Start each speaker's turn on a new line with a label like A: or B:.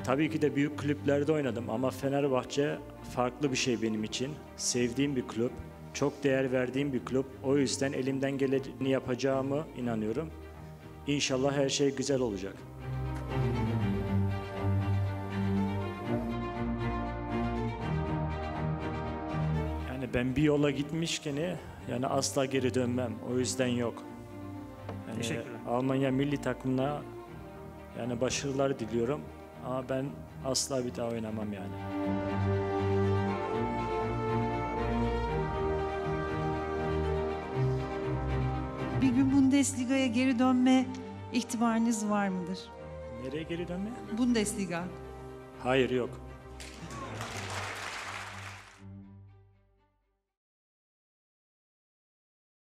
A: tabii ki de büyük kulüplerde oynadım ama Fenerbahçe farklı bir şey benim için. Sevdiğim bir kulüp, çok değer verdiğim bir kulüp. O yüzden elimden geleni yapacağımı inanıyorum. İnşallah her şey güzel olacak. Yani ben bir yola gitmişken yani asla geri dönmem. O yüzden yok. Yani
B: Teşekkürler.
A: Almanya milli takımına yani başarılar diliyorum. Ama ben asla bir daha oynamam yani.
C: Bir gün Bundesliga'ya geri dönme ihtimaliniz var mıdır?
A: Nereye geri dönme?
C: Bundesliga.
A: Hayır, yok.